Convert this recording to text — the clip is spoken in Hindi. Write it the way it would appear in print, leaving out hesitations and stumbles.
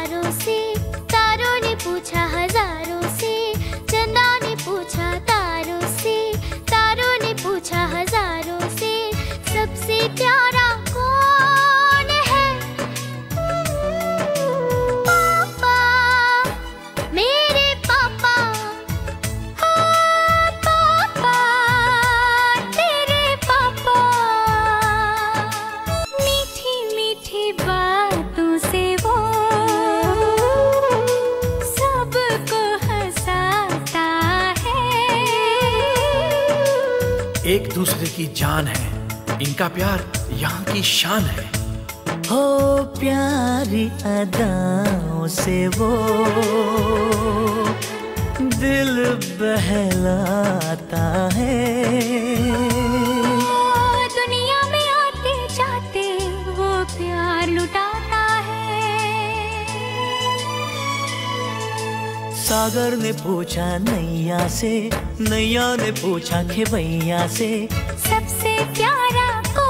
तारों से, तारों ने पूछा हजारों से, चंदा ने पूछा तारों से, तारों ने पूछा हजारों से, सबसे प्यारा कौन है? पापा, मेरे पापा, हाँ पापा, तेरे पापा। मीठी मीठी बातों से वो सबको हंसाता है। एक दूसरे की जान है, इनका प्यार यहाँ की शान है। हो प्यारी अदाओं से वो दिल बहलाता है। दुनिया में आते जाते वो प्यार लुटाता है। सागर ने पूछा नैया से, नैया ने पूछा खेवैया से, सबसे प्यारा